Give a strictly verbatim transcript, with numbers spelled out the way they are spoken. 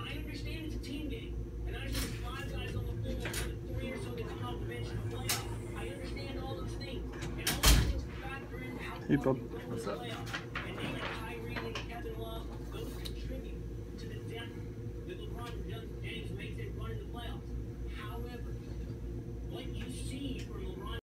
I understand it's a team game, and I understand five guys on the floor, and three or so that come off the bench in the playoffs. I understand all those things, and all those things factor into how far you go in the playoffs.